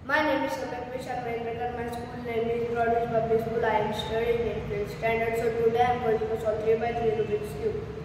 My name is Samyak Vishal. My school name is Broadway Public School. I am studying in 5th standard. So today I am going to solve 3 by 3 Rubik's Cube.